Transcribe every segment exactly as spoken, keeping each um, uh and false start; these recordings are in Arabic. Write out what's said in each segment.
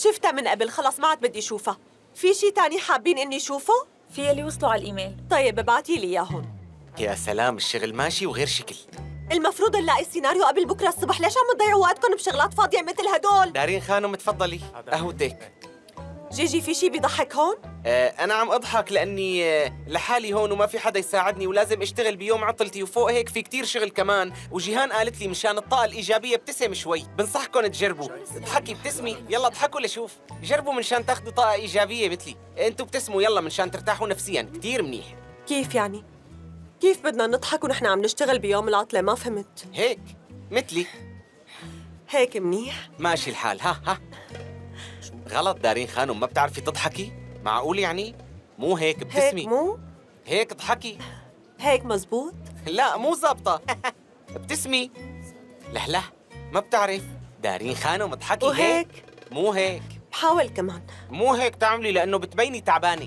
شفتها من قبل، خلص ما عاد بدي اشوفها. في شي تاني حابين اني اشوفه؟ في اللي وصلوا على الايميل. طيب ابعتي لي اياهم. يا سلام، الشغل ماشي وغير شكل. المفروض نلاقي السيناريو قبل بكره الصبح، ليش عم تضيعوا وقتكم بشغلات فاضيه مثل هدول؟ دارين خانم تفضلي، قهوتك. جيجي في شي بيضحك هون؟ آه أنا عم أضحك لأني آه لحالي هون وما في حدا يساعدني ولازم أشتغل بيوم عطلتي، وفوق هيك في كتير شغل كمان. وجيهان قالت لي مشان الطاقة الإيجابية ابتسم شوي، بنصحكم تجربوا. اضحكي ابتسمي، يلا اضحكوا لشوف. جربوا منشان تاخذوا طاقة إيجابية مثلي. أنتوا ابتسموا يلا منشان ترتاحوا نفسياً، كتير منيح. كيف يعني؟ كيف بدنا نضحك ونحن عم نشتغل بيوم العطلة؟ ما فهمت. هيك مثلي هيك منيح؟ ماشي الحال. ها ها غلط دارين خانم، ما بتعرفي تضحكي؟ معقول يعني؟ مو هيك، ابتسمي. هيك مو؟ هيك اضحكي. هيك مزبوط؟ لا مو زابطة. ابتسمي. لهلا ما بتعرف دارين خانم اضحكي. وهيك؟ هيك مو هيك. بحاول كمان. مو هيك تعملي لأنه بتبيني تعبانة.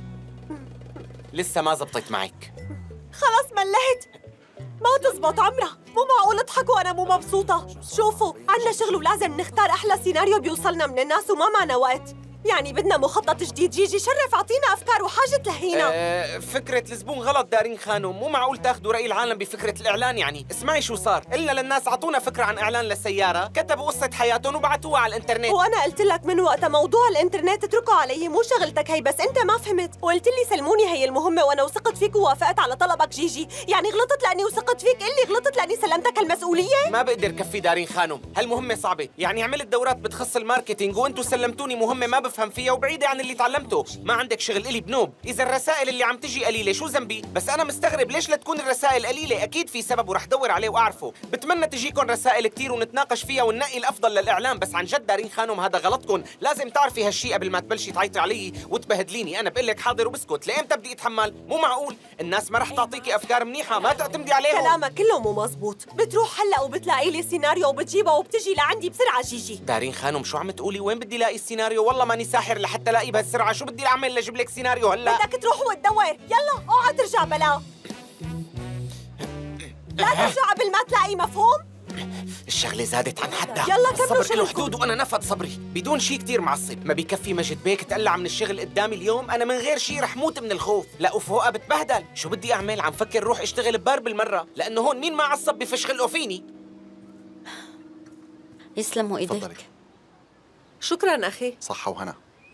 لسه ما زبطت معك. خلص مليت. ما تزبط عمرها، مو معقول اضحك وانا مو مبسوطة. شوفوا عنا شغل ولازم نختار احلى سيناريو بيوصلنا من الناس وما معنا وقت. يعني بدنا مخطط جديد. جيجي شرف اعطينا افكار وحاجة تلهينا. أه فكرة الزبون غلط دارين خانم، مو معقول تاخذوا رأي العالم بفكرة الإعلان. يعني اسمعي شو صار، إلا للناس أعطونا فكرة عن إعلان للسيارة، كتبوا قصة حياتهم وبعتوها على الإنترنت. وانا قلت لك من وقتها موضوع الانترنت اتركه علي، مو شغلتك هي، بس انت ما فهمت وقلت لي سلموني هي المهمة وانا وثقت فيك ووافقت على طلبك. جيجي يعني غلطت لاني وثقت فيك؟ قلي غلطت لاني سلمتك المسؤولية؟ ما بقدر كفي دارين خانم، هالمهمة صعبة. يعني عملت دورات بتخص الماركتينج وانتو سلمتوني مهمة ما بفهم فيها وبعيدة عن اللي تعلمته. ما عندك شغل إلي بنوب. إذا الرسائل اللي عم تجي قليلة شو ذنبي؟ بس أنا مستغرب ليش لا تكون الرسائل قليلة، أكيد في سبب ورح دور عليه وأعرفه. بتمنى تجيكم رسائل كتير ونتناقش فيها وننقي الأفضل للإعلام، بس عن جد دارين خانم هذا غلطكم، لازم تعرفي هالشي قبل ما تبلشي تعيطي علي وتبهدليني. أنا بقول لك حاضر وبسكت، لإمتى بدي أتحمل؟ مو معقول، الناس ما رح تعطيكي أفكار منيحة، ما تعتمدي عليهم. كلامك كله مو مزبوط. بتروح هلا وبتلاقي لي سيناريو وبتجيبها وبتجي لعندي بسرعة. جيجي دارين خانم شو عم تقولي؟ وين بدي لاقي السيناريو؟ والله ماني ساحر لحتى لاقي بهالسرعة. شو بدي اعمل لاجيب لك سيناريو هلا؟ بدك تروح وتدور. يلا اوعى ترجع بلا. لا ترجع قبل ما تلاقي. مفهوم؟ الشغلة زادت عن حدها. يلا كملوا الصبر له شغلكم. حدود وانا نفد صبري بدون شي كتير معصب. ما بيكفي مجد بيك تقلع من الشغل قدامي اليوم؟ انا من غير شي رح موت من الخوف. لا وفوقها بتبهدل. شو بدي اعمل؟ عم فكر روح اشتغل ببار بالمرة، لانه هون مين ما عصب بفش خلقه فيني. يسلموا ايديك. تفضلي. شكرا اخي. صحة وهنا.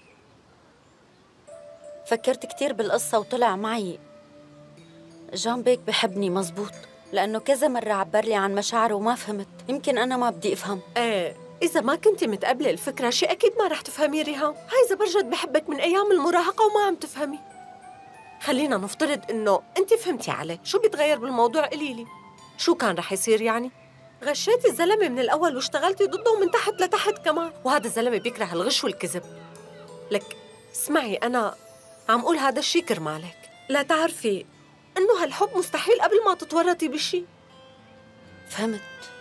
فكرت كتير بالقصة وطلع معي جان بيك بحبني مزبوط، لأنه كذا مرة عبر لي عن مشاعره وما فهمت. يمكن أنا ما بدي أفهم. ايه إذا ما كنتي متقبلة الفكرة شي أكيد ما رح تفهمي ريهام. هاي زبرجد بحبك من أيام المراهقة وما عم تفهمي. خلينا نفترض إنه أنت فهمتي عليه، شو بيتغير بالموضوع؟ قولي لي شو كان رح يصير؟ يعني غشيتي الزلمة من الأول واشتغلتي ضده من تحت لتحت كمان، وهذا الزلمة بيكره الغش والكذب. لك اسمعي، أنا عم قول هذا الشي كرمالك، لا تعرفي إنه هالحب مستحيل قبل ما تتورطي بشي. فهمت.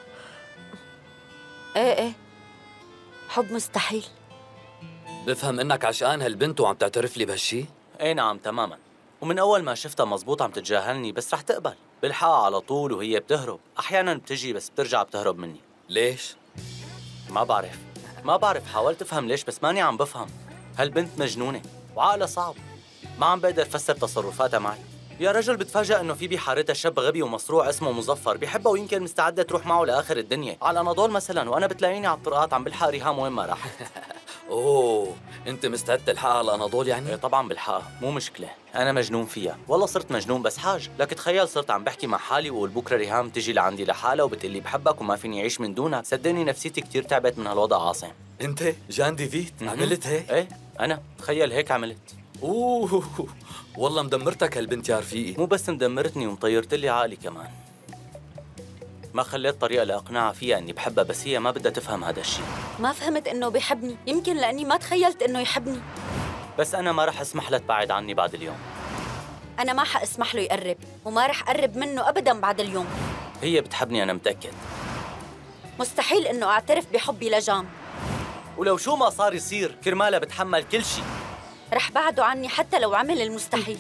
ايه ايه حب مستحيل. بفهم انك عشقان هالبنت وعم تعترف لي بهالشي؟ ايه نعم تماما، ومن اول ما شفتها مزبوط عم تتجاهلني، بس رح تقبل. بلحقها على طول وهي بتهرب، احيانا بتجي بس بترجع بتهرب مني. ليش؟ ما بعرف ما بعرف حاولت افهم ليش بس ماني عم بفهم. هالبنت مجنونة وعقلها صعب، ما عم بقدر افسر تصرفاتها معي. يا رجل بتفاجأ انه في بحارتها شاب غبي ومصروع اسمه مظفر بيحبها ويمكن مستعدة تروح معه لاخر الدنيا على نضول مثلا، وانا بتلاقيني على الطرقات عم بلحق ريهام وين ما راحت. اوه انت مستعد تلحقها على اناضول يعني؟ ايه طبعا بلحقها، مو مشكلة، انا مجنون فيها، والله صرت مجنون بس حاج. لك تخيل صرت عم بحكي مع حالي وقول بكره ريهام تجي لعندي لحالها وبتقلي بحبك وما فيني اعيش من دونك. صدقني نفسيتي كثير تعبت من هالوضع عاصم. انت جان ديفيت عملت هيك؟ ايه انا تخيل هيك عملت. اوه والله مدمرتك هالبنت يا رفيقي. مو بس مدمرتني ومطيرت لي عقلي كمان. ما خليت طريقة لأقنعها فيها إني بحبها، بس هي ما بدها تفهم هذا الشيء. ما فهمت إنه بيحبني، يمكن لأني ما تخيلت إنه يحبني. بس أنا ما رح أسمح لها تبعد عني بعد اليوم. أنا ما حأسمح له يقرب، وما رح أقرب منه أبداً بعد اليوم. هي بتحبني أنا متأكد. مستحيل إنه أعترف بحبي لجان. ولو شو ما صار يصير كرمالها بتحمل كل شيء. رح بعده عني حتى لو عمل المستحيل.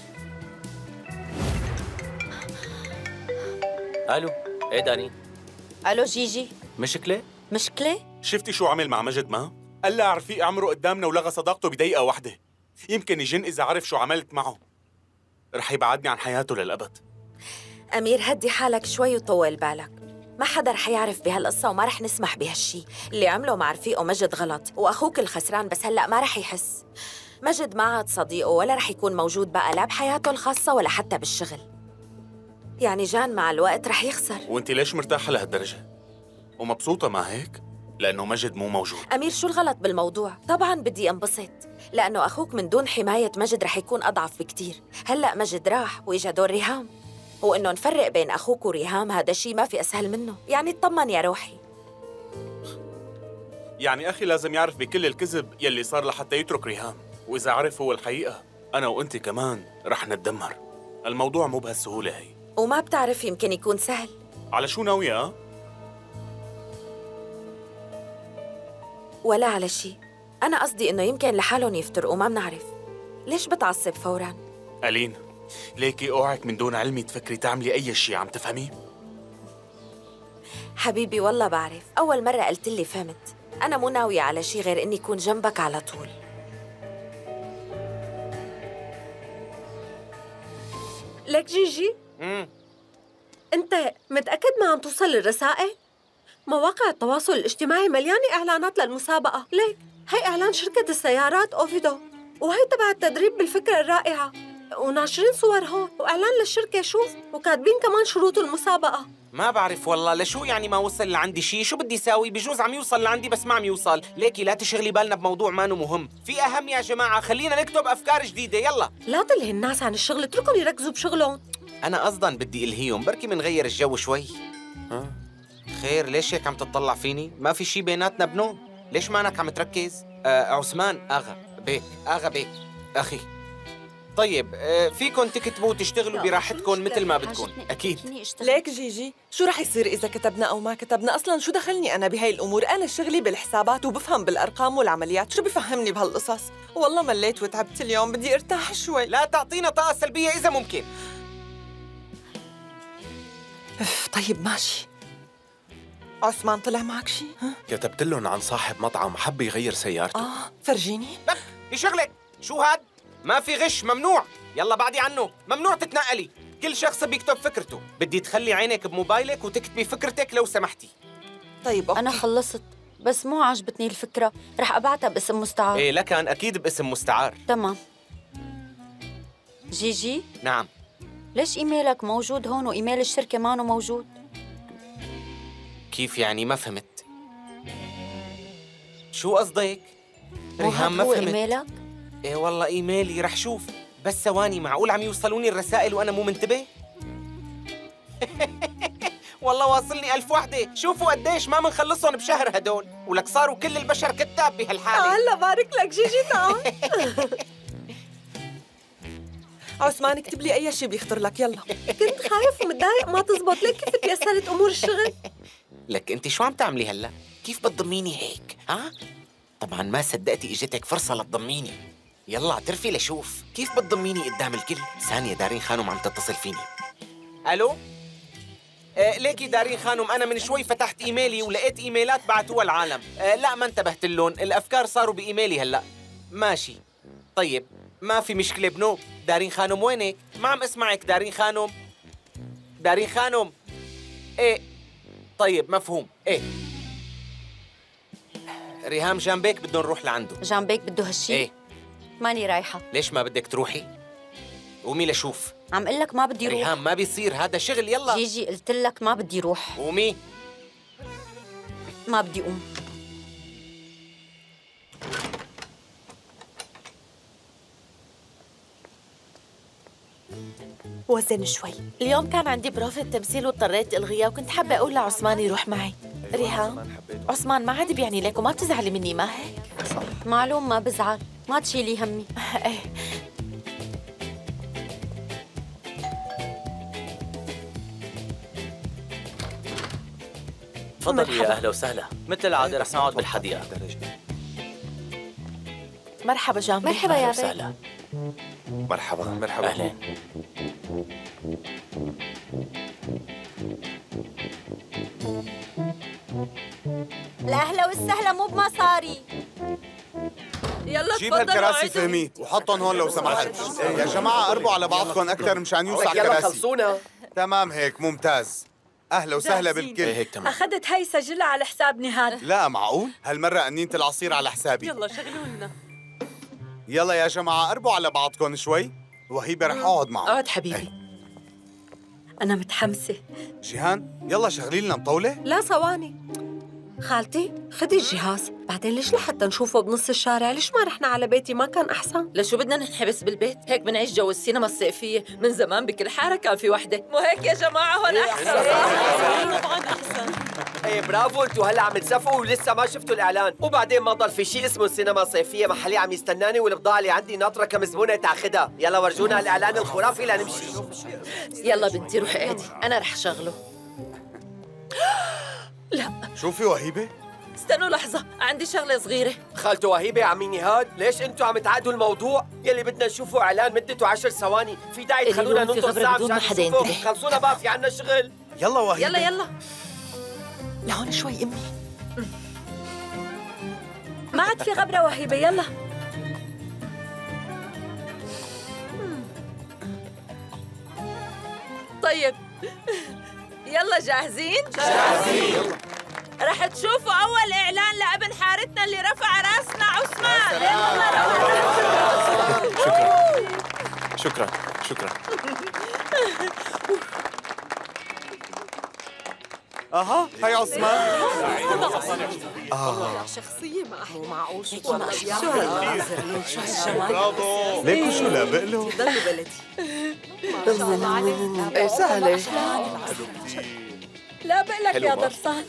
ألو، إيه داني؟ ألو جيجي. مشكلة؟ مشكلة؟ شفتي شو عمل مع مجد ما؟ قلع رفيق عمره قدامنا ولغى صداقته بدقيقة واحدة. يمكن يجن إذا عرف شو عملت معه. رح يبعدني عن حياته للأبد. أمير هدي حالك شوي وطول بالك. ما حدا رح يعرف بهالقصة وما رح نسمح بهالشي. اللي عمله مع رفيقه مجد غلط، وأخوك الخسران بس هلأ ما رح يحس. مجد ما عاد صديقه ولا رح يكون موجود بقى لا بحياته الخاصة ولا حتى بالشغل. يعني جان مع الوقت رح يخسر. وانت ليش مرتاحة لهالدرجة؟ ومبسوطة ما هيك؟ لأنه مجد مو موجود. أمير شو الغلط بالموضوع؟ طبعاً بدي انبسط، لأنه أخوك من دون حماية مجد رح يكون أضعف بكتير. هلأ مجد راح وإجا دور ريهام، وإنه نفرق بين أخوك وريهام هذا شي ما في أسهل منه. يعني اطمن يا روحي. يعني أخي لازم يعرف بكل الكذب يلي صار لحتى يترك ريهام، وإذا عرف هو الحقيقة أنا وأنت كمان رح نتدمر. الموضوع مو بهالسهولة هي. وما بتعرف يمكن يكون سهل. على شو ناوية؟ أه؟ ولا على شي. أنا قصدي إنه يمكن لحالهم يفترقوا، ما بنعرف. ليش بتعصب فوراً؟ ألين، ليكي أوعك من دون علمي تفكري تعملي أي شي، عم تفهمي؟ حبيبي والله بعرف، أول مرة قلت لي فهمت. أنا مو ناوية على شي غير إني أكون جنبك على طول. لك جيجي، امم انت متأكد ما عم توصل الرسائل؟ مواقع التواصل الاجتماعي مليانة إعلانات للمسابقة. ليك هي إعلان شركة السيارات أوفيدو، وهي تبع التدريب بالفكرة الرائعة، وناشرين صور هون، وإعلان للشركة شوف، وكاتبين كمان شروط المسابقة. ما بعرف والله لشو يعني ما وصل لعندي شيء. شو بدي ساوي؟ بجوز عم يوصل لعندي بس ما عم يوصل. ليكي لا تشغلي بالنا بموضوع مانو مهم. في أهم يا جماعة، خلينا نكتب أفكار جديدة. يلا لا تلهي الناس عن الشغل، اتركهم يركزوا بشغلهم. أنا أصلاً بدي ألهيهم، بركي منغير الجو شوي. ها؟ خير ليش هيك عم تطلع فيني؟ ما في شي بيناتنا بنو؟ ليش مانك عم تركز؟ آه عثمان أغا بيك أغا بيك أخي. طيب آه فيكن تكتبوا وتشتغلوا براحتكم مثل ما بدكم. أكيد. ليك جيجي، شو رح يصير إذا كتبنا أو ما كتبنا؟ أصلاً شو دخلني أنا بهاي الأمور؟ أنا شغلي بالحسابات وبفهم بالأرقام والعمليات، شو بفهمني بهالقصص؟ والله مليت وتعبت اليوم، بدي ارتاح شوي. لا تعطينا طاقة سلبية إذا ممكن. طيب ماشي. عثمان طلع معك شي؟ ها؟ كتبت لهم عن صاحب مطعم حب يغير سيارته. آه فرجيني. بك بشغلك. شو هاد؟ ما في غش، ممنوع. يلا بعدي عنه، ممنوع تتنقلي. كل شخص بيكتب فكرته. بدي تخلي عينك بموبايلك وتكتبي فكرتك لو سمحتي. طيب أوكي. أنا خلصت، بس مو عجبتني الفكرة، رح أبعتها باسم مستعار. إيه لكن أكيد باسم مستعار. تمام. جيجي؟ نعم. ليش إيميلك موجود هون وإيميل الشركة مانو موجود؟ كيف يعني؟ ما فهمت. شو قصدك؟ ريهام ما هو فهمت. إيميلك؟ إيه والله إيميلي، رح شوف. بس ثواني، معقول عم يوصلوني الرسائل وأنا مو منتبه؟ والله واصلني ألف وحدة. شوفوا قديش ما منخلصهم بشهر هدول، ولك صاروا كل البشر كتاب بهالحالة. هلا بارك لك جيجي، تعال. عثمان اكتب لي أي شي بيخطر لك، يلا. كنت خايف ومتضايق ما تزبط. ليك كيف تيسرت أمور الشغل؟ لك أنت شو عم تعملي هلا؟ كيف بتضميني هيك؟ ها؟ طبعا ما صدقتي اجتك فرصة لتضميني. يلا اعترفي لشوف كيف بتضميني قدام الكل. ثانية دارين خانم عم تتصل فيني. ألو؟ آه ليكي دارين خانم، أنا من شوي فتحت إيميلي ولقيت إيميلات بعتوها العالم. آه لا ما انتبهت لهم، الأفكار صاروا بإيميلي هلا. ماشي. طيب ما في مشكلة بنو. دارين خانم وينك؟ ما عم اسمعك دارين خانم. دارين خانم. ايه طيب مفهوم. ايه ريهام جنبك بدنا نروح لعنده. جنبك بده هالشي؟ ايه. ماني رايحة. ليش ما بدك تروحي؟ قومي لشوف. عم قل لك ما بدي روح. ريهام ما بيصير، هذا شغل. يلا جيجي قلت لك ما بدي روح. قومي. ما بدي قوم. وزن شوي. اليوم كان عندي بروفة تمثيل واضطريت الغيها، وكنت حابة اقول لعثمان يروح معي. ريهام، عثمان ما عاد بيعني لك وما بتزعلي مني ما هيك؟ معلوم ما بزعل، ما تشيلي همي. ايه تفضلي يا أهلا وسهلا. مثل العادة رح نقعد بالحديقة. مرحبا جامبي. مرحبا يا بيك. وسهلا. مرحبا مرحبا. أهلين. الأهلا والسهلا مو بمصاري. يلا جيب هالكراسي تفضلوا فهمي وحطهم هون لو سمحت. يا جماعة قربوا على بعضكم أكثر مشان يوسع يلا الكراسي. خلصونا. تمام هيك ممتاز. أهلا وسهلا جاهزين. بالكل. ايه هيك تمام. أخذت هاي سجلها على حساب نهاد. لا معقول؟ هالمرة قنينة العصير على حسابي. يلا شغلوا لنا. يلا يا جماعة قربوا على بعضكم شوي. وهيبة رح أقعد معه. اقعد حبيبي. أنا متحمسة. جيهان يلا شغلي لنا مطولة. لا ثواني. خالتي خدي الجهاز، بعدين ليش لحتى نشوفه بنص الشارع؟ ليش ما رحنا على بيتي؟ ما كان أحسن؟ لشو بدنا ننحبس بالبيت؟ هيك بنعيش جو السينما الصيفية، من زمان بكل حارة كان في وحدة، مو هيك يا جماعة هون أحسن. طبعا أحسن. ايه برافو، انتوا هلا عم تسفقوا ولسه ما شفتوا الاعلان، وبعدين ما ضل في شيء اسمه السينما الصيفيه، محلي عم يستناني والبضاعه اللي عندي ناطره كم زبونه تاخذها، يلا ورجونا الاعلان الخرافي لنمشي. يلا بنتي روحي اقعدي، أنا رح شغله. لا شوفي وهيبة. استنوا لحظة، عندي شغلة صغيرة. خالته وهيبه عمي نهاد، ليش انتوا عم تعقدوا الموضوع؟ يلي بدنا نشوفه اعلان مدته عشر ثواني، في داعي اللي تخلونا يوم في ننطر غبرة ساعه بدون ما مشان حدا نشوفه؟ ينتبه. خلصونا بقى في عنا شغل. يلا وهيبة. يلا يلا لهون شوي أمي. ما عاد في غبرة وهيبة، يلا. طيب يلا جاهزين؟ جاهزين. رح تشوفوا أول إعلان لابن حارتنا اللي رفع راسنا عثمان. شكرا شكرا. اها هاي عثمان. شخصية ما أحلى. معقول شو شو هالمناظر؟ شو هالجمال؟ برافو. ليك وشو لابق له؟ ضلوا بلدي. ما شاء الله عليك. ايه سهله. لا بقلك يا درسان.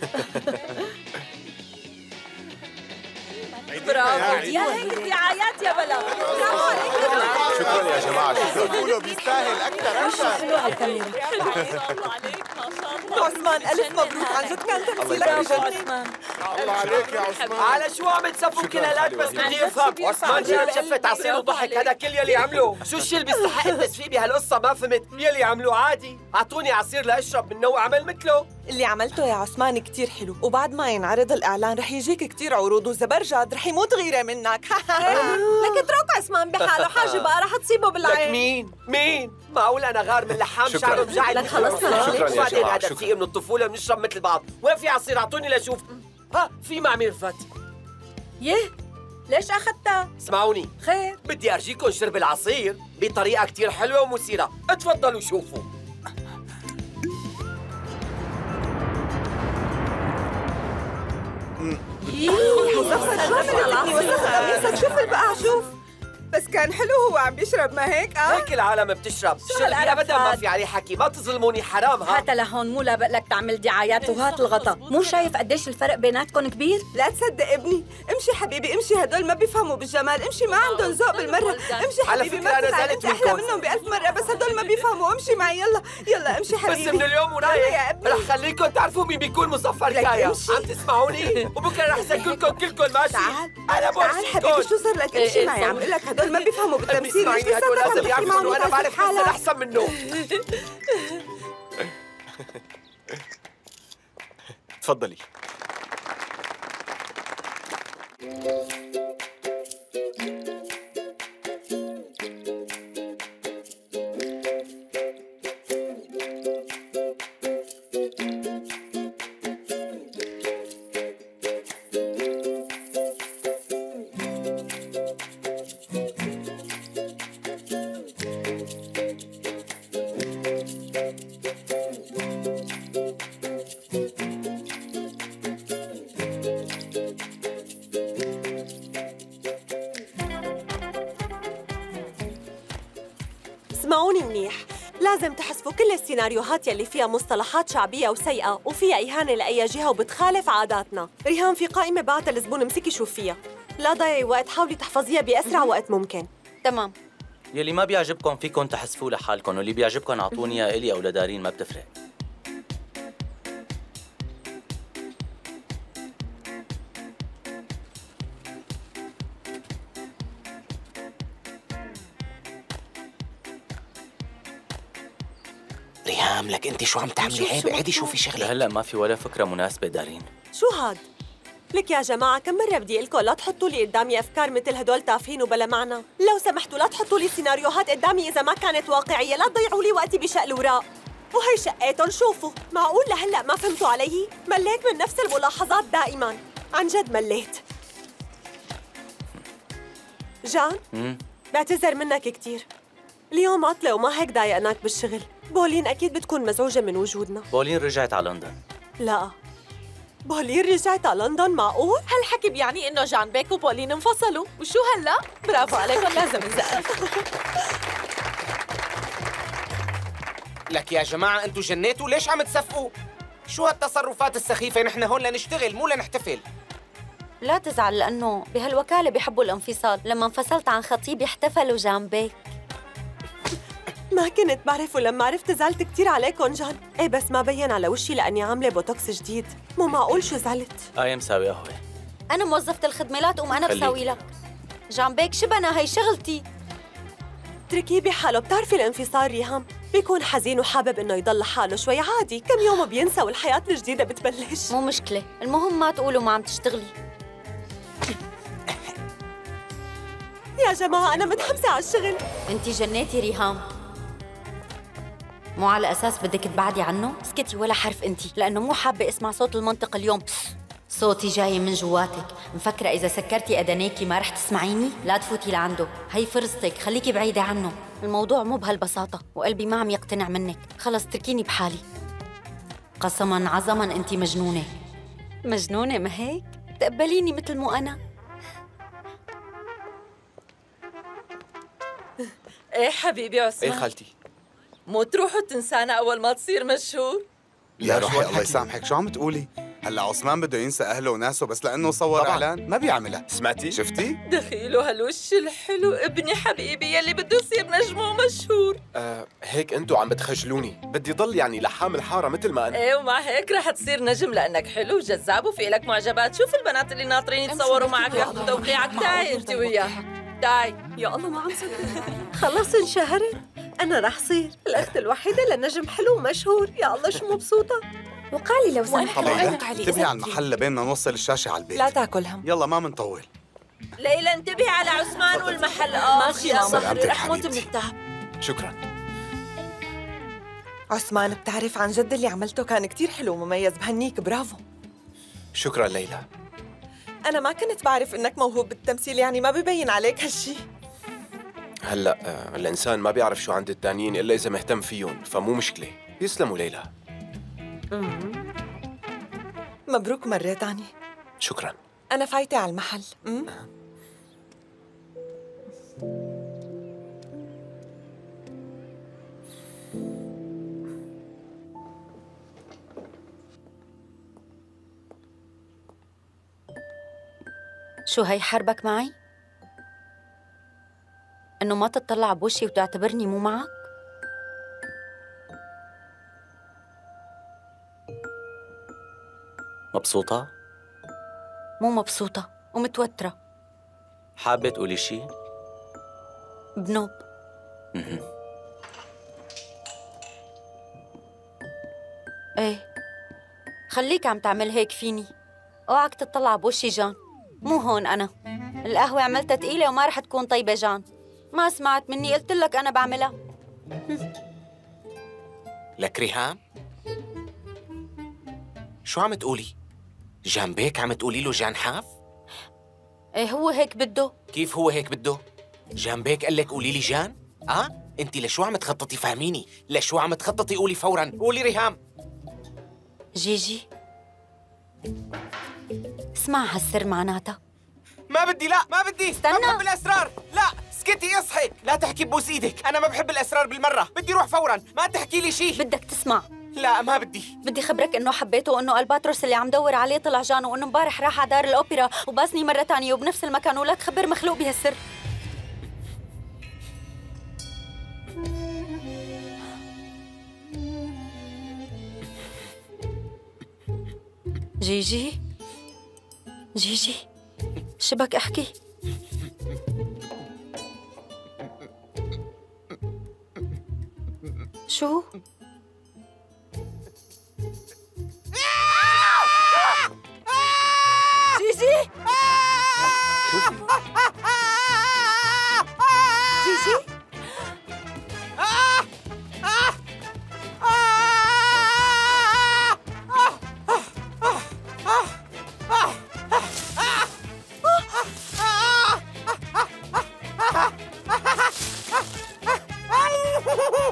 برافو. يا هيك الدعايات يا بلا. شكرا يا جماعة شكرا. قولوا بيستاهل أكثر أكثر. حلوة هالكاميرا. الله عليك ما شاء الله. عثمان ألف مبروك، عن جد كان تمثيلك برافو بجنن. عثمان. الله عليك يا عثمان. على شو عم تسفوا كلالات بس بدي افهم. عثمان جاب شفت عصير وضحك، هذا كل يلي عمله. شو الشيء اللي بيستحق التسفيه بهالقصه؟ ما فهمت. يلي عملوه عادي، اعطوني عصير لاشرب منه واعمل مثله. اللي عملته يا عثمان كتير حلو، وبعد ما ينعرض الإعلان رح يجيك كتير عروض، وزبرجد رح يموت غيرة منك. لك اترك عثمان بحاله، حاجة بقى رح تصيبه لك بالعين. مين؟ مين؟ معقول انا غار من لحام شكراً. شعره مجعد؟ لك خلصنا. شكراً يا وبعدين جماعة، هذا شكراً. في من الطفوله بنشرب مثل بعض. وين في عصير؟ اعطوني لاشوف. ها في مع ميرفت. يه ليش أخذتها؟ اسمعوني، خير. بدي ارجيكم شرب العصير بطريقه كتير حلوه ومثيره. اتفضلوا شوفوا. شوف البقع شوف. بس كان حلو هو عم بيشرب، ما هيك؟ اه هيك العالم بتصرف. شربي هالقرف ابدا ما هاد؟ في عليه حكي، ما تظلموني حرام. ها هاتها لهون، مو لابق لك تعمل دعايات وهات الغطا. مو شايف قديش الفرق بيناتكم كبير؟ لا تصدق ابني، امشي حبيبي امشي، هدول ما بيفهموا بالجمال، امشي ما عندهم ذوق بالمرة، امشي على حبيبي. فكرة ما أنا تزعل، زعلت انت احلى منكم. منهم بألف مرة، بس هدول ما بيفهموا. امشي معي يلا يلا امشي بس حبيبي. من اليوم يلا ورايح يا ابني. رح خليكم تعرفوا مين بيكون مصفر لك كايا. امشي. عم تسمعوني؟ وبكره رح سكلكم كلكم ماشي. تعال انا تعال حبيبي، شو صار لك؟ امشي معي، عم بقول لك هدول ما بيفهموا بالتمثيل. اسمعيني، ليش هدول لساتك عم لازم تحكي يعرفوا معهم انه انا وتعرف بعرف حالك؟ مثل احسن منه. تفضلي. اسمعوني منيح، لازم تحذفوا كل السيناريوهات يلي فيها مصطلحات شعبية وسيئة وفيها إهانة لأي جهة وبتخالف عاداتنا. ريهام في قائمة بعتها الزبون، امسكي شوف فيها. لا ضيعي وقت، حاولي تحفظيها بأسرع وقت ممكن. تمام. يلي ما بيعجبكم فيكم تحذفوه لحالكم، واللي بيعجبكم اعطوني اياه الي او لدارين، ما بتفرق. ريهام لك انت شو عم تعملي؟ عيب، اعدي شوفي شغله. لهلا ما في ولا فكره مناسبه دارين. شو هاد؟ لك يا جماعة كم مرة بدي لكم لا تحطوا لي قدامي أفكار مثل هدول تافهين وبلا معنى. لو سمحتوا لا تحطوا لي سيناريوهات قدامي إذا ما كانت واقعية، لا تضيعوا لي وقتي بشق الوراق. وهي شقيتهم شوفوا، معقول لهلأ ما فهمتوا علي؟ مليت من نفس الملاحظات دائماً، عن جد مليت. جان؟ امم بعتذر منك كتير. اليوم عطلة وما هيك ضايقناك بالشغل. بولين أكيد بتكون مزعوجة من وجودنا. بولين رجعت على لندن. لا، بولين رجعت على لندن؟ معقول؟ هالحكي بيعني إنه جان بيك وبولين انفصلوا، وشو هلا؟ برافو عليكم، لازم نسقف. لك يا جماعة أنتوا جنيتوا؟ ليش عم تسفقوا؟ شو هالتصرفات السخيفة؟ نحن هون لنشتغل مو لنحتفل. لا تزعل لأنه بهالوكالة بيحبوا الانفصال. لما انفصلت عن خطيبي احتفلوا جان بيك. ما كنت بعرف، ولما عرفت زعلت كتير عليكم جان. ايه بس ما بين على وشي لأني عاملة بوتوكس جديد. مو معقول شو زعلت. آية مساوي قهوة. أنا موظفة الخدمة، لا تقوم أنا خليك. بساوي لك. جان بيك شبنا، هي شغلتي. اتركيه بحاله. بتعرفي الانفصال ريهام بيكون حزين وحابب إنه يضل لحاله شوي، عادي، كم يوم وبينسى والحياة الجديدة بتبلش. مو مشكلة، المهم ما تقولوا ما عم تشتغلي. يا جماعة أنا متحمسة على الشغل. انتي جنيتي ريهام. مو على أساس بدك تبعدي عنه؟ اسكتي ولا حرف انتي، لأنه مو حابة اسمع صوت المنطق اليوم. بس. صوتي جاي من جواتك، مفكرة إذا سكرتي أدنيكي ما رح تسمعيني؟ لا تفوتي لعنده، هي فرصتك، خليكي بعيدة عنه. الموضوع مو بهالبساطة، وقلبي ما عم يقتنع منك. خلص اتركيني بحالي. قسماً عظماً انتي مجنونة. مجنونة ما هيك؟ تقبليني مثل مو أنا. إيه حبيبي عثمان. ايه خالتي. مو تروح وتنسانا أول ما تصير مشهور؟ يا شو روحي هالحكي؟ الله يسامحك، شو عم تقولي؟ هلا عثمان بده ينسى اهله وناسه بس لانه صور طبعاً. اعلان ما بيعملها. سمعتي؟ شفتي؟ دخيله هالوش الحلو، ابني حبيبي يلي بده يصير نجم ومشهور. آه هيك انتوا عم بتخجلوني، بدي ضل يعني لحام الحاره مثل ما انا. ايه ومع هيك رح تصير نجم لانك حلو وجذاب وفي لك معجبات. شوف البنات اللي ناطرين يتصوروا معك ياخذوا توقيعك. تعي انت وياها، تعي. يا الله ما عم صدق. خلص انشهرت. أنا رح صير الأخت الوحيدة لنجم حلو ومشهور. يا الله شو مبسوطة. وقالي لو سمحت ليلى وقعي انتبهي على المحل لبين نوصل الشاشة على البيت. لا تاكل هم. يلا ما منطول. ليلى انتبهي على عثمان والمحل. اه ماشي يا ماما، سلامتك رح موت من حبيبتي. التعب. شكرا. عثمان بتعرف عن جد اللي عملته كان كتير حلو ومميز، بهنيك، برافو. شكرا ليلى. أنا ما كنت بعرف إنك موهوب بالتمثيل، يعني ما ببين عليك هالشي. هلا آه الانسان ما بيعرف شو عند التانيين الا اذا مهتم فيهم، فمو مشكله. يسلموا ليلى. مبروك مرة تاني. شكرا. أنا فايتة على المحل. أم؟ شو هي حربك معي؟ إنه ما تطلع بوشي وتعتبرني مو معك؟ مبسوطة؟ مو مبسوطة ومتوترة. حابة تقولي شي؟ بنوب. مهم. ايه، خليك عم تعمل هيك فيني. اوعك تطلع بوشي جان، مو هون أنا. القهوة عملتها تقيلة وما رح تكون طيبة جان. ما سمعت مني، قلت لك أنا بعملها. لك ريهام شو عم تقولي؟ جان بيك عم تقولي له جان حاف؟ ايه هو هيك بده. كيف هو هيك بده؟ جان بيك قال لك قولي لي جان؟ اه انت لشو عم تخططي؟ فهميني، لشو عم تخططي؟ قولي فورا، قولي ريهام. جيجي اسمع هالسر معناتها. ما بدي، لا ما بدي. استنى. ما بحب الاسرار. لا اسكتي، اصحي، لا تحكي ببوس ايدك. انا ما بحب الاسرار بالمره. بدي روح فورا، ما تحكي لي شيء. بدك تسمع. لا ما بدي. بدي خبرك انه حبيته، وانه الباتروس اللي عم دور عليه طلع جان، وانه امبارح راح على دار الاوبرا وباسني مره تانية وبنفس المكان، ولا تخبر مخلوق بهالسر. جيجي جيجي شبك احكي. شو؟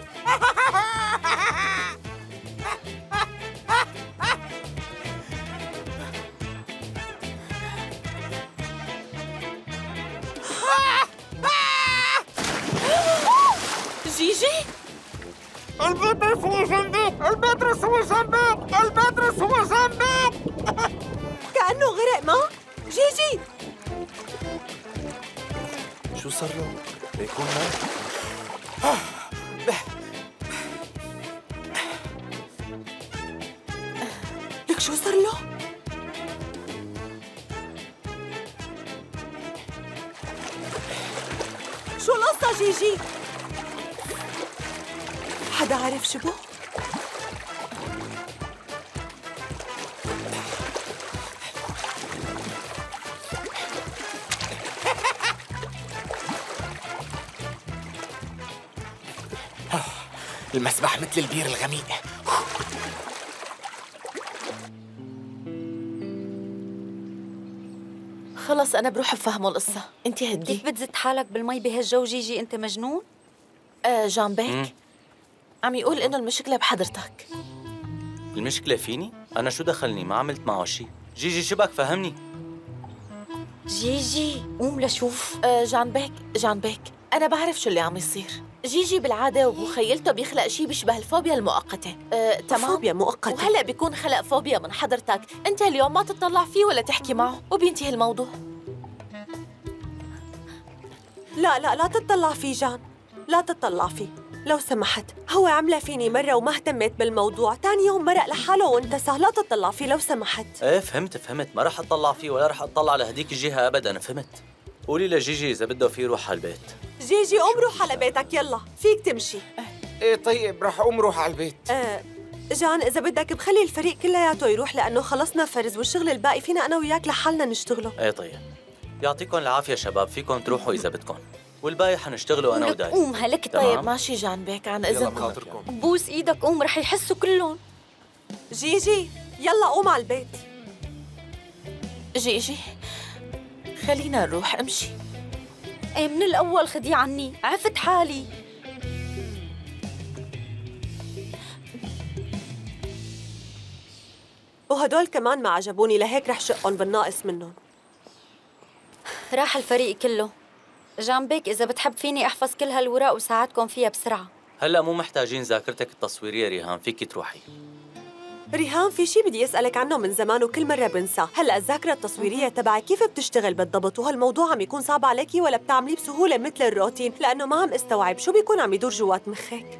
جيجي؟ البطرس هو جنبك! البطرس هو جنبك! البطرس هو جنبك! كأنه غرق ما؟ جيجي! شو صار له؟ ليكون مات؟ لك شو صار له؟ شو القصة جيجي؟ حدا عارف شبه؟ المسبح مثل البير الغميق. خلص أنا بروح بفهمه القصة، أنت هدي. كيف بتزت حالك بالمي بهالجو جيجي؟ أنت مجنون؟ آه جان بيك عم يقول إنه المشكلة بحضرتك. المشكلة فيني؟ أنا شو دخلني؟ ما عملت معه شي. جيجي شبك فهمني. جيجي قوم لشوف. آه جان بيك جان بيك أنا بعرف شو اللي عم يصير. جيجي بالعادة ومخيلته بيخلق شي بيشبه الفوبيا المؤقتة. آه، تمام؟ فوبيا مؤقتة. وهلأ بيكون خلق فوبيا من حضرتك. أنت اليوم ما تطلع فيه ولا تحكي معه وبينتهي الموضوع. لا لا لا تطلع فيه جان، لا تطلع فيه لو سمحت. هو عملها فيني مرة وما اهتميت بالموضوع، تاني يوم مرق لحاله وانتسى. لا تطلع فيه لو سمحت. ايه فهمت فهمت، ما رح اطلع فيه ولا رح اطلع لهديك الجهة ابدا. فهمت. قولي لجيجي اذا بده فيه يروح على البيت. جيجي قوم روح على بيتك، يلا فيك تمشي. ايه طيب رح اقوم روح على البيت. آه جان إذا بدك بخلي الفريق كلياته يروح لأنه خلصنا فرز والشغل الباقي فينا أنا وياك لحالنا نشتغله. ايه طيب يعطيكم العافية شباب، فيكم تروحوا إذا بدكم والباقي حنشتغلوا أنا وداي. قوم هلك. طيب ماشي جان بيك عن إذنكم. بوس إيدك قوم رح يحسوا كلهم. جيجي يلا قوم على البيت. جيجي خلينا نروح، امشي. ايه من الأول خدي عني، عفت حالي. وهدول كمان ما عجبوني لهيك رح شقهم بالناقص منهم. راح الفريق كله. جنبك إذا بتحب فيني أحفظ كل هالوراق وساعدكم فيها بسرعة. هلا مو محتاجين ذاكرتك التصويرية ريهام، فيكي تروحي. ريهام في شي بدي أسألك عنه من زمان وكل مرة بنساه. هلا الذاكرة التصويرية تبعك كيف بتشتغل بالضبط؟ وهالموضوع عم يكون صعب عليكي ولا بتعمليه بسهولة مثل الروتين؟ لأنه ما عم استوعب شو بيكون عم يدور جوات مخك.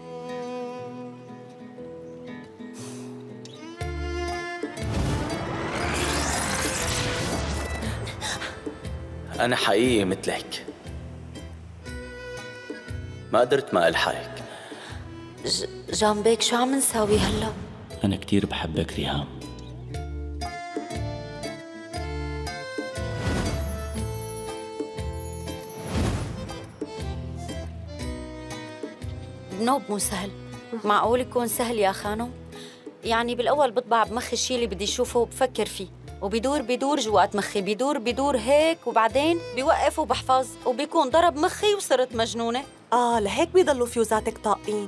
أنا حقيقي مثلك، ما قدرت ما ألحقك. جنبك شو عم نساوي هلا؟ أنا كتير بحبك ريهام. بنوب مو سهل. معقول يكون سهل يا خانم؟ يعني بالأول بطبع بمخي الشي اللي بدي أشوفه وبفكر فيه، وبيدور بيدور جوات مخي، بيدور بيدور هيك، وبعدين بيوقف وبحفظ وبيكون ضرب مخي وصرت مجنونة. آه لهيك بيضلوا فيوزاتك طاقين.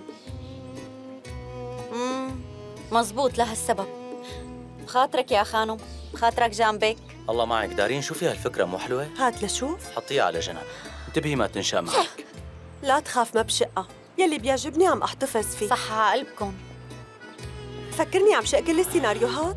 امم مزبوط لهالسبب. بخاطرك يا خانم، بخاطرك جنبك. الله معك. دارين شوفي هالفكرة مو حلوة؟ هات لشوف. حطيها على جنب، انتبهي ما تنشأ معك. لا تخاف ما بشقة، يلي بيعجبني عم أحتفظ فيه. صح على قلبكم. فكرني عم شق كل السيناريوهات.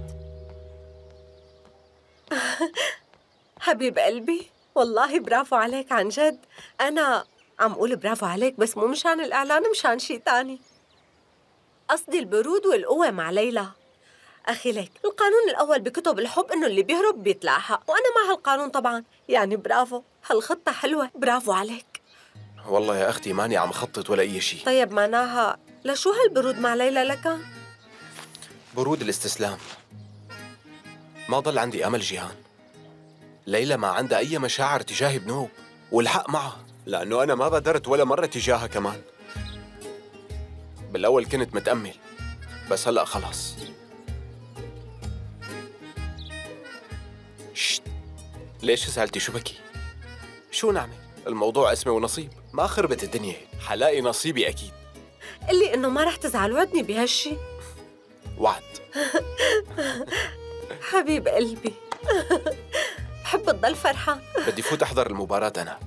حبيب قلبي والله برافو عليك عن جد. أنا عم أقول برافو عليك بس مو مشان الإعلان، مشان شي تاني. قصدي البرود والقوة مع ليلى. أخي ليك القانون الأول بكتب الحب إنه اللي بيهرب بيتلاحق، وأنا مع هالقانون طبعاً. يعني برافو، هالخطة حلوة، برافو عليك. والله يا أختي ماني عم خطط ولا أي شيء. طيب معناها لشو هالبرود مع ليلى لك؟ برود الاستسلام. ما ضل عندي أمل جيهان. ليلى ما عندها أي مشاعر تجاهي بنوب، والحق معها لأنه أنا ما بادرت ولا مرة تجاهها كمان. بالأول كنت متأمل بس هلأ خلاص. شت ليش سألتي شو بكي؟ شو نعمل؟ الموضوع اسمه ونصيب، ما خربت الدنيا، حلاقي نصيبي أكيد. قلي إنه ما رح تزعل، وعدني بهالشي. وعد. حبيب قلبي. بحب تضل فرحان. بدي فوت أحضر المباراة أنا.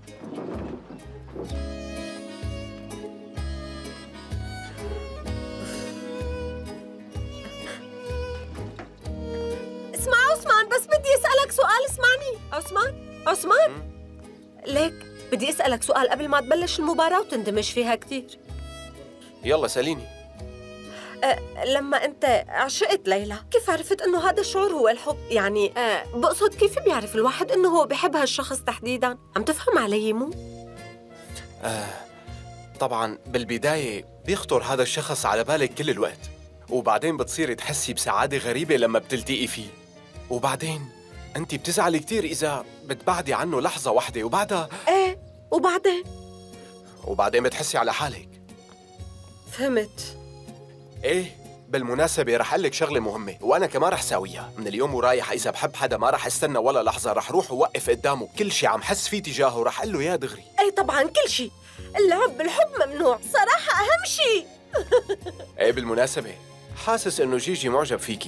اسمع عثمان، بس بدي أسألك سؤال. اسمعني عثمان. عثمان ليك بدي أسألك سؤال قبل ما تبلش المباراة وتندمج فيها كتير. يلا سأليني. أه لما أنت عشقت ليلى، كيف عرفت إنه هذا الشعور هو الحب؟ يعني أه بقصد كيف بيعرف الواحد إنه هو بيحب هالشخص تحديداً؟ عم تفهم علي مو؟ آه طبعاً بالبداية بيخطر هذا الشخص على بالك كل الوقت، وبعدين بتصيري تحسي بسعادة غريبة لما بتلتقي فيه، وبعدين أنت بتزعلي كتير إذا بتبعدي عنه لحظة واحدة، وبعدها إيه وبعدين؟ وبعدين بتحسي على حالك. فهمت. إيه بالمناسبة رح أقول لك شغلة مهمة، وأنا كمان رح ساويها من اليوم ورايح. إذا بحب حدا ما رح استنى ولا لحظة، رح روح ووقف قدامه كل شي عم حس فيه تجاهه، رح أقول له يا دغري. إيه طبعاً كل شي. اللعب بالحب ممنوع، صراحة أهم شي. إيه بالمناسبة حاسس إنه جيجي معجب فيكي.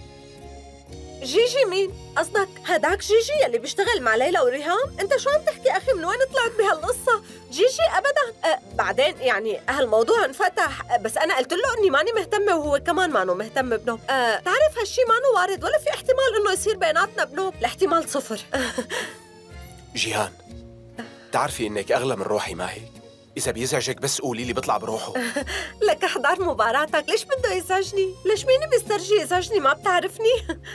جيجي مين؟ قصدك هداك جيجي يلي بيشتغل مع ليلى وريهام؟ انت شو عم تحكي اخي؟ من وين طلعت بهالقصة؟ جيجي ابدا. أه بعدين يعني هالموضوع انفتح، بس انا قلت له اني ماني مهتمة وهو كمان مانو مهتم بنوب. أه تعرف هالشي مانو وارد، ولا في احتمال انه يصير بيناتنا بنوب، الاحتمال صفر. جيهان تعرفي انك اغلى من روحي، ما هيك؟ إذا بيزعجك بس قولي لي بطلع بروحه. لك احضر مباراتك، ليش بده يزعجني؟ ليش مين بيسترجي يزعجني؟ ما بتعرفني؟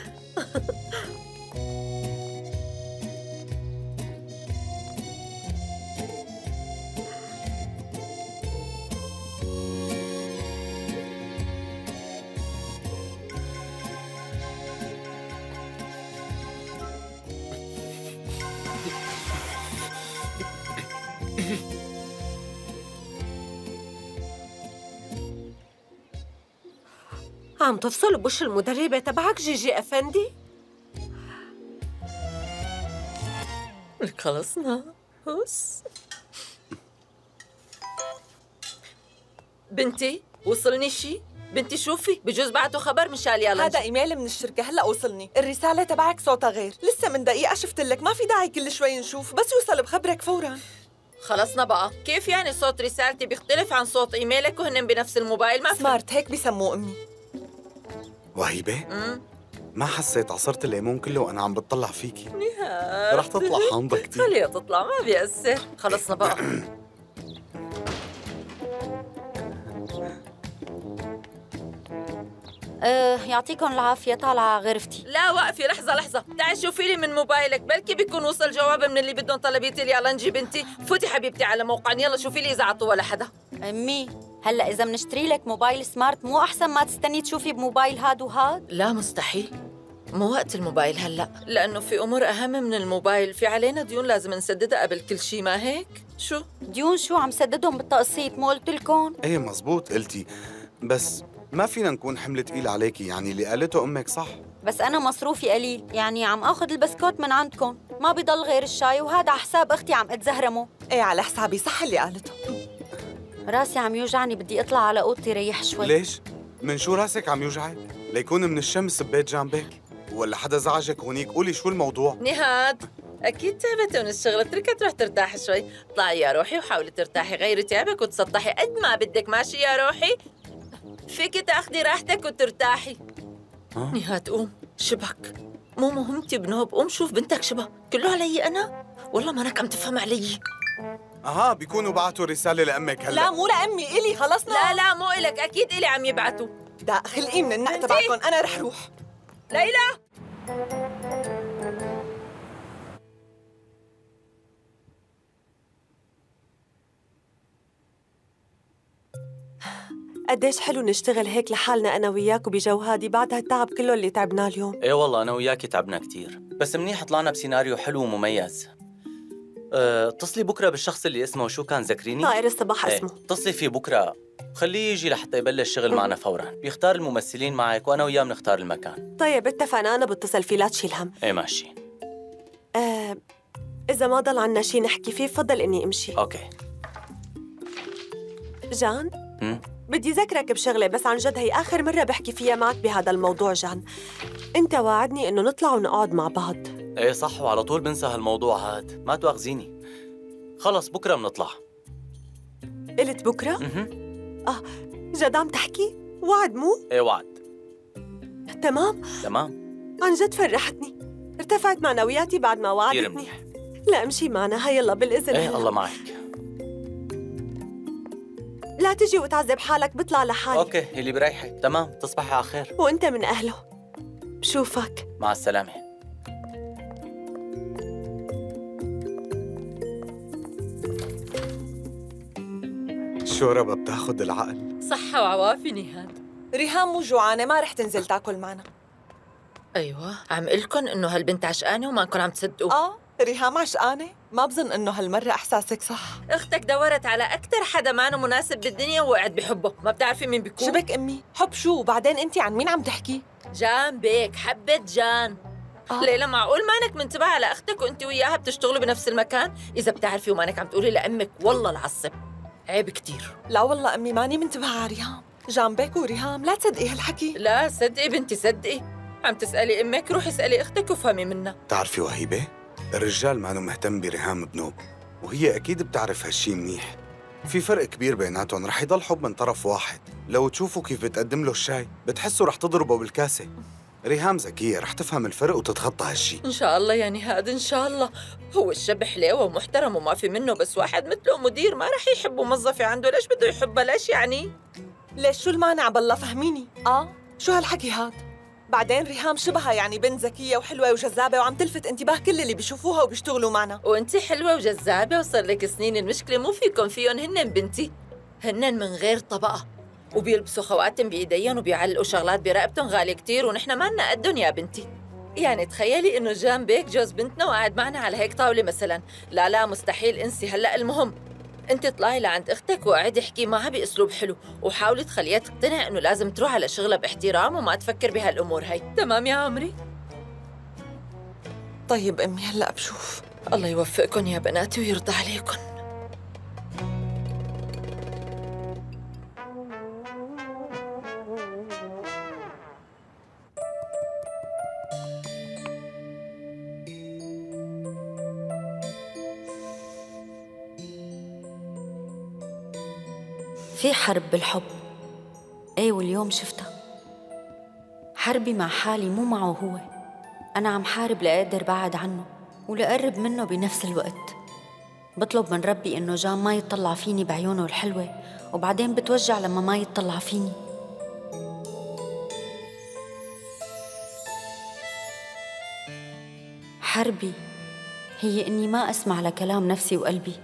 عم تفصل بوش المدربة تبعك جيجي أفندي؟ لك خلصنا. هوس بنتي، وصلني شي؟ بنتي شوفي، بجوز بعتوا خبر مشان يلا. هذا ايميل من الشركة هلا وصلني، الرسالة تبعك صوتها غير، لسه من دقيقة شفت لك، ما في داعي كل شوي نشوف، بس يوصل بخبرك فورا. خلصنا بقى. كيف يعني صوت رسالتي بيختلف عن صوت ايميلك وهن بنفس الموبايل؟ ما سمارت هيك بيسموه امي. وهيبة؟ امم ما حسيت عصرت الليمون كله وانا عم بتطلع فيكي. نهاد رح تطلع حامضة كتير. خليها تطلع، ما بيأثر. خلصنا بقى. أه يعطيكم العافية، طالعة غرفتي. لا وقفي لحظة لحظة، تعي شوفي لي من موبايلك، بلكي بيكون وصل جواب من اللي بدهم طلبيتي لي. يلا نجي بنتي، فوتي حبيبتي على موقعنا، يلا شوفي لي إذا عطوا ولا حدا. أمي هلا إذا بنشتري لك موبايل سمارت مو أحسن ما تستني تشوفي بموبايل هاد وهاد؟ لا مستحيل، مو وقت الموبايل هلا، لأنه في أمور أهم من الموبايل، في علينا ديون لازم نسددها قبل كل شيء، ما هيك؟ شو؟ ديون شو عم سددهم بالتقسيط، مو قلت لكم؟ ايه مزبوط قلتي، بس ما فينا نكون حمل تقيل عليكي، يعني اللي قالته امك صح. بس أنا مصروفي قليل، يعني عم آخذ البسكوت من عندكم، ما بضل غير الشاي، وهذا على حساب أختي عم أتزهرمه. إيه على حسابي، صح اللي قالته. راسي عم يوجعني، بدي أطلع على أوضتي ريح شوي. ليش؟ من شو راسك عم يوجعك؟ ليكون من الشمس ببيت جنبك؟ ولا حدا زعجك هونيك؟ قولي شو الموضوع؟ نهاد أكيد تعبتي من الشغل، اتركها تروح ترتاح شوي. اطلعي يا روحي وحاولي ترتاحي، غيري تعبك وتسطحي قد ما بدك، ماشي يا روحي؟ فيكي تاخدي راحتك وترتاحي. أه؟ نهاد قوم، شبك مو مهمتي بنوب، قوم شوف بنتك شبه، كله علي أنا؟ والله ما أنك عم تفهم علي. اها بيكونوا بعتوا رسالة لأمك هلا. لا مو لأمي، إلي خلصنا. لا لا مو إلك، أكيد إلي عم يبعتوا. دا خلقي من النق تبعكم، أنا رح روح. ليلى قديش حلو نشتغل هيك لحالنا أنا وياك وبجو هادي بعد هالتعب كله اللي تعبناه اليوم. ايه والله أنا وياكي تعبنا كتير، بس منيح طلعنا بسيناريو حلو ومميز. أه، اتصلي بكرة بالشخص اللي اسمه شو كان ذكريني؟ طائر الصباح ايه. اسمه. اتصلي فيه بكرة، خليه يجي لحتى يبلش شغل معنا فورا، بيختار الممثلين معك وأنا وياه بنختار المكان. طيب اتفقنا، أنا بتصل فيه لا تشيل هم. ايه ماشي. آه، إذا ما ضل عنا شي نحكي فيه فضل إني أمشي. أوكي. جان هم؟ بدي ذكرك بشغلة، بس عن جد هي آخر مرة بحكي فيها معك بهذا الموضوع جان. أنت واعدني إنه نطلع ونقعد مع بعض. ايه صح، وعلى طول بنسى هالموضوع هاد، ما تواخذيني. خلص بكره بنطلع. قلت بكرة؟ اها. آه جد عم تحكي؟ وعد مو؟ ايه وعد. تمام؟ تمام. عن جد فرحتني، ارتفعت معنوياتي بعد ما كثير وعدتني. منيح. لا امشي معنا، هيا يلا بالإذن. ايه هلا. الله معك. لا تجي وتعذب حالك، بطلع لحالي. اوكي اللي بريحك. تمام، تصبحي على خير. وانت من أهله. بشوفك. مع السلامة. شوربة بتاخد العقل. صحة وعوافي نهاد. ريهام مو جوعانة، ما رح تنزل تاكل معنا. أيوة، عم قلكن إنه هالبنت عشقانة ومانكن عم تصدقوا. آه، ريهام عشقانة؟ ما بظن إنه هالمرة إحساسك صح. أختك دورت على أكتر حدا معنا مناسب بالدنيا ووقعت بحبه، ما بتعرفي مين بيكون؟ شبك أمي؟ حب شو؟ وبعدين أنت عن مين عم تحكي؟ جان بيك، حبة جان. آه. ليلى معقول مانك منتبهة على أختك وأنت وياها بتشتغلوا بنفس المكان؟ إذا بتعرفي ومانك عم تقولي لأمك والله العصب. عيب كتير. لا والله أمي ماني منتبهة على ريهام. جان بيك وريهام، لا تصدقي هالحكي. لا صدقي بنتي صدقي. عم تسألي أمك، روحي اسألي أختك وفهمي منها. بتعرفي وهيبة؟ الرجال ما مهتم بريهام بنوب، وهي أكيد بتعرف هالشي منيح. في فرق كبير بيناتهم، رح يضل حب من طرف واحد. لو تشوفوا كيف بتقدم له الشاي بتحسوا رح تضربه بالكاسة. ريهام ذكية، رح تفهم الفرق وتتخطى هالشي. إن شاء الله يا نهاد، إن شاء الله. هو الشاب حليوة ومحترم وما في منه، بس واحد مثله مدير ما رح يحب موظفة عنده. ليش بده يحبها؟ ليش يعني؟ ليش شو المانع بالله فهميني؟ آه شو هالحكي هاد؟ بعدين ريهام شبهها، يعني بنت ذكية وحلوة وجذابة وعم تلفت انتباه كل اللي بيشوفوها وبيشتغلوا معنا. وانت حلوة وجذابة وصار لك سنين، المشكلة مو فيكم، فيهم هنن بنتي. هنن من غير طبقة وبيلبسوا خواتم بإيديهم وبيعلقوا شغلات برقبتهم غالية كتير، ونحن ما لنا قدهم يا بنتي. يعني تخيلي إنه جان بيك جوز بنتنا وقاعد معنا على هيك طاولة مثلاً. لا لا مستحيل، انسي. هلأ المهم انت اطلعي لعند اختك وقعدي احكي معها باسلوب حلو، وحاولي تخليها تقتنع انه لازم تروح على شغلها باحترام وما تفكر بهالامور هاي. تمام يا عمري؟ طيب امي هلا بشوف. الله يوفقكن يا بناتي ويرضى عليكن. في حرب بالحب. ايه واليوم شفتها. حربي مع حالي مو معه هو. أنا عم حارب لأقدر بعد عنه ولأقرب منه بنفس الوقت. بطلب من ربي إنه جان ما يطلع فيني بعيونه الحلوة، وبعدين بتوجع لما ما يطلع فيني. حربي هي إني ما أسمع لكلام نفسي وقلبي،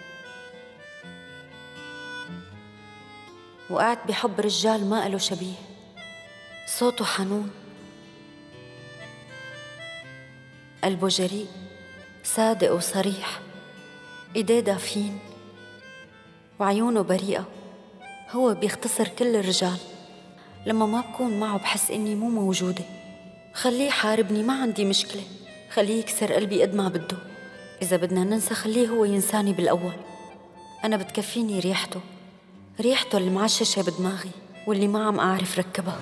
وقعت بحب رجال ما له شبيه. صوته حنون، قلبه جريء، صادق وصريح، ايديه دافين، وعيونه بريئة. هو بيختصر كل الرجال. لما ما بكون معه بحس إني مو موجودة. خليه يحاربني، ما عندي مشكلة. خليه يكسر قلبي قد ما بده. إذا بدنا ننسى خليه هو ينساني بالأول. أنا بتكفيني ريحته، ريحته اللي معششة بدماغي واللي ما عم أعرف ركبها.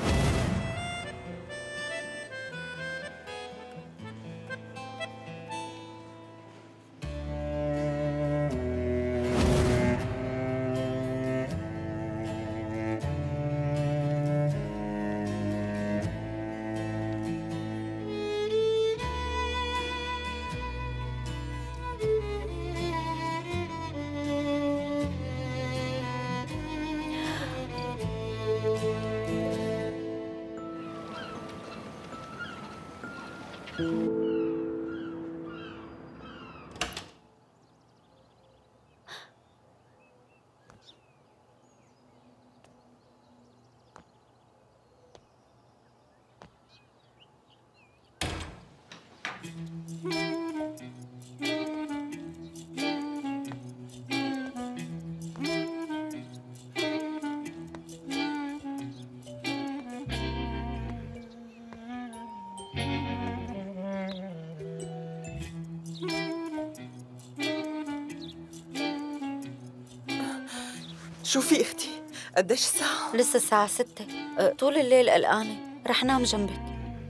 شوفي اختي، قديش الساعة؟ لسه الساعة ستة. أه، طول الليل قلقانة، رح نام جنبك.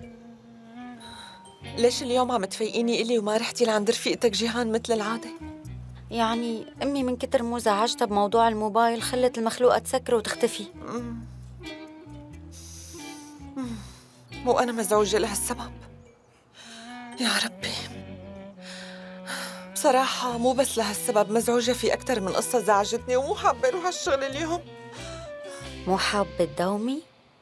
ليش اليوم عم تفيقيني إلي وما رحتي لعند رفيقتك جيهان مثل العادة؟ يعني أمي من كتر مزعجتها بموضوع الموبايل خلت المخلوقة تسكر وتختفي. مم. مم. مو أنا مزعوجة لهالسبب. يا ربي، بصراحة مو بس لهالسبب، مزعوجة في أكثر من قصة زعجتني ومو حابة أروح هالشغل اليوم. مو حابة تداومي؟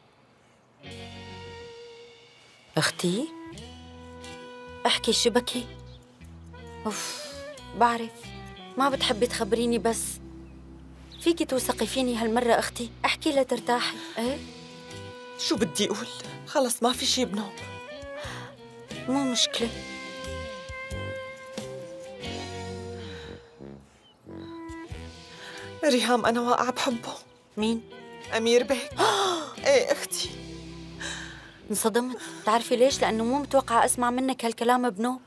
أختي؟ احكي شو بكي؟ أوف، بعرف ما بتحبي تخبريني، بس فيكي توثقي فيني هالمرة أختي، احكي لترتاحي. إيه؟ شو بدي أقول؟ خلص ما في شي بنوب. مو مشكلة. ريهام أنا واقعة بحبه. مين؟ أمير بيك. إيه أختي. انصدمت، بتعرفي ليش؟ لأنه مو متوقعة أسمع منك هالكلام بنوب.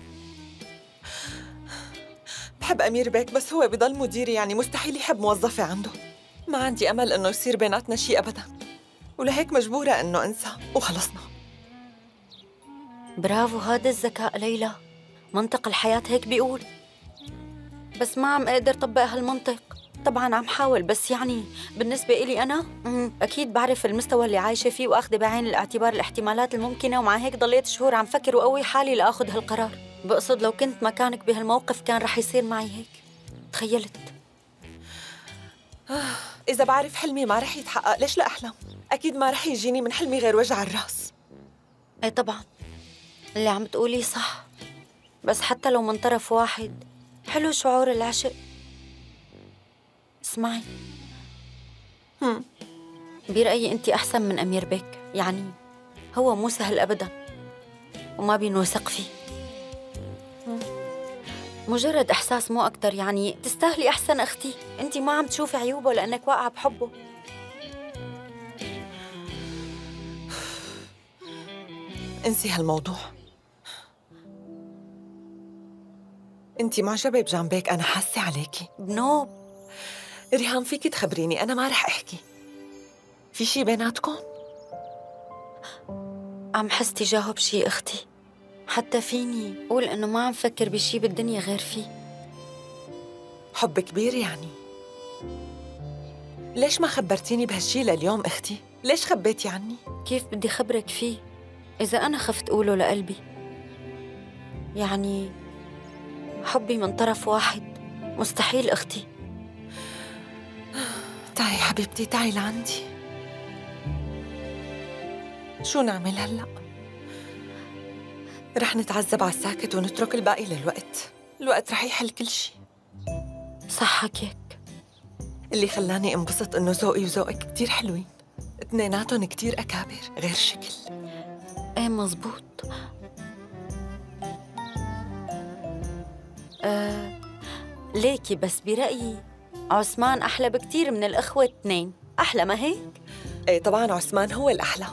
بحب أمير بيك بس هو بضل مديري، يعني مستحيل يحب موظفة عنده. ما عندي أمل إنه يصير بيناتنا شيء أبداً، ولهيك مجبورة إنه أنسى وخلصنا. برافو، هذا الذكاء ليلى. منطق الحياة هيك بيقول، بس ما عم أقدر طبق هالمنطق. طبعاً عم حاول، بس يعني بالنسبة إلي أنا أكيد بعرف المستوى اللي عايشة فيه وأخذ بعين الاعتبار الاحتمالات الممكنة، ومع هيك ضليت شهور عم فكر وقوي حالي لأخذ هالقرار. بقصد لو كنت مكانك بهالموقف كان رح يصير معي هيك. تخيلت. آه، إذا بعرف حلمي ما رح يتحقق ليش لا أحلم؟ أكيد ما رح يجيني من حلمي غير وجع الراس. إيه طبعاً اللي عم تقوليه صح، بس حتى لو من طرف واحد حلو شعور العشق. اسمعي، هم. برأيي أنت أحسن من أمير بيك، يعني هو مو سهل أبداً وما بينوثق فيه. مجرد إحساس مو أكتر، يعني تستاهلي أحسن أختي. أنت ما عم تشوفي عيوبه لأنك واقعة بحبه. انسي هالموضوع. انتي معجبة بجنبك، أنا حاسة عليكي. بنوب ريهام فيكي تخبريني، أنا ما رح أحكي. في شي بيناتكم؟ عم حس تجاهه بشي أختي، حتى فيني قول إنه ما عم فكر بشي بالدنيا غير فيه. حب كبير يعني. ليش ما خبرتيني بهالشي لليوم أختي؟ ليش خبيتي عني؟ كيف بدي خبرك فيه إذا أنا خفت أقوله لقلبي؟ يعني حبي من طرف واحد مستحيل أختي. تعي حبيبتي، تعي لعندي. شو نعمل هلأ؟ رح نتعذب على الساكت ونترك الباقي للوقت. الوقت رح يحل كل شي. صح حكيك. اللي خلاني انبسط إنه ذوقي وذوقك كتير حلوين، اثنيناتهم كتير أكابر غير شكل. ايه مزبوط. أه ليكي بس برأيي عثمان أحلى بكتير من الأخوة اثنين. أحلى ما هيك؟ ايه طبعاً عثمان هو الأحلى،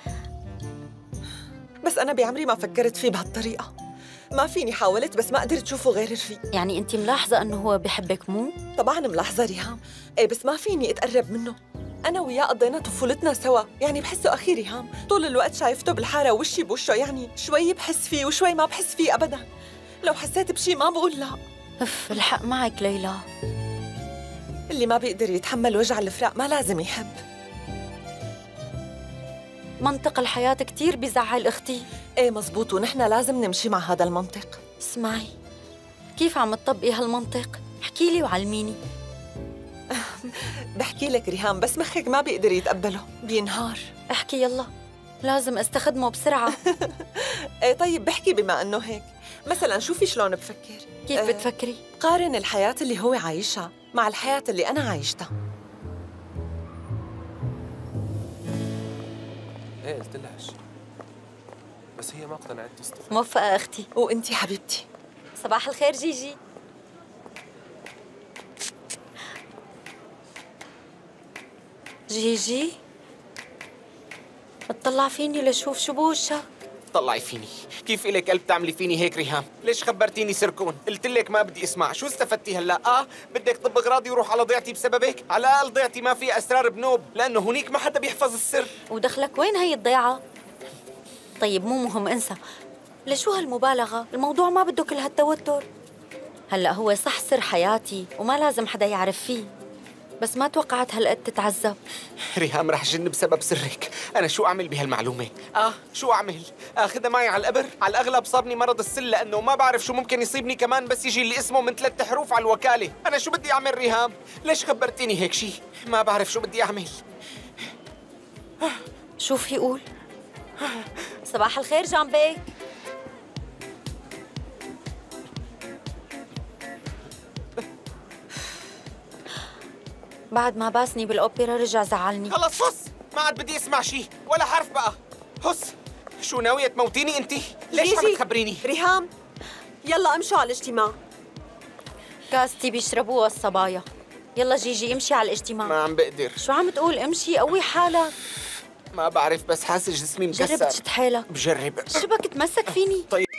بس أنا بعمري ما فكرت فيه بهالطريقة. ما فيني، حاولت بس ما قدرت شوفه غير رفيق. يعني أنت ملاحظة أنه هو بحبك مو؟ طبعاً ملاحظة ريهام، ايه بس ما فيني أتقرب منه. أنا وياه قضينا طفولتنا سوا، يعني بحسه أخي ريهام. طول الوقت شايفته بالحارة وشي بوشه، يعني شوي بحس فيه وشوي ما بحس فيه أبداً. لو حسيت بشي ما بقول لا. أف، الحق معك ليلى. اللي ما بيقدر يتحمل وجع الفراق ما لازم يحب. منطق الحياة كتير بيزعل أختي. ايه مزبوط، ونحن لازم نمشي مع هذا المنطق. اسمعي، كيف عم تطبقي هالمنطق؟ احكي لي وعلميني. بحكي لك ريهام، بس مخك ما بيقدر يتقبله، بينهار. احكي يلا، لازم استخدمه بسرعة. ايه طيب بحكي بما انه هيك. مثلا شوفي شلون بفكر. كيف أه بتفكري؟ قارن الحياة اللي هو عايشها مع الحياة اللي أنا عايشتها. ايه قلت لهاش، بس هي ما اقتنعت تصطفى. موفقة أختي. وأنتي حبيبتي. صباح الخير جيجي. جيجي اطلع فيني لشوف شو بوشك. طلعي فيني، كيف إلك قلب تعملي فيني هيك ريهام؟ ليش خبرتيني سركون؟ قلت لك ما بدي اسمع، شو استفدتي هلا؟ اه بدك طب اغراضي وروح على ضيعتي بسببك؟ على الاقل ضيعتي ما فيها اسرار بنوب، لانه هنيك ما حدا بيحفظ السر. ودخلك وين هي الضيعة؟ طيب مو مهم، انسى. لشو هالمبالغة؟ الموضوع ما بده كل هالتوتر. هلا هو صح سر حياتي وما لازم حدا يعرف فيه، بس ما توقعت هالقد تتعذب. ريهام رح جن بسبب سرك، أنا شو أعمل بهالمعلومة؟ آه شو أعمل؟ آخذها معي على القبر؟ على الأغلب صابني مرض السل لأنه ما بعرف شو ممكن يصيبني كمان بس يجي اللي اسمه من ثلاث حروف على الوكالة. أنا شو بدي أعمل ريهام؟ ليش خبرتيني هيك شي؟ ما بعرف شو بدي أعمل. شو في يقول؟ صباح الخير جامبي. بعد ما باسني بالأوبرا رجع زعلني. خلص هس، ما عاد بدي اسمع شي ولا حرف بقى. هس، شو ناوية تموتيني انت؟ ليش عم تخبريني؟ ريهام يلا امشوا على الاجتماع. كاستي بيشربوها الصبايا. يلا جيجي امشي على الاجتماع. ما عم بقدر. شو عم تقول؟ امشي قوي حالك. ما بعرف بس حاسس جسمي مكسر. جرب تشد حيلك. بجرب. شو بك تمسك فيني؟ طيب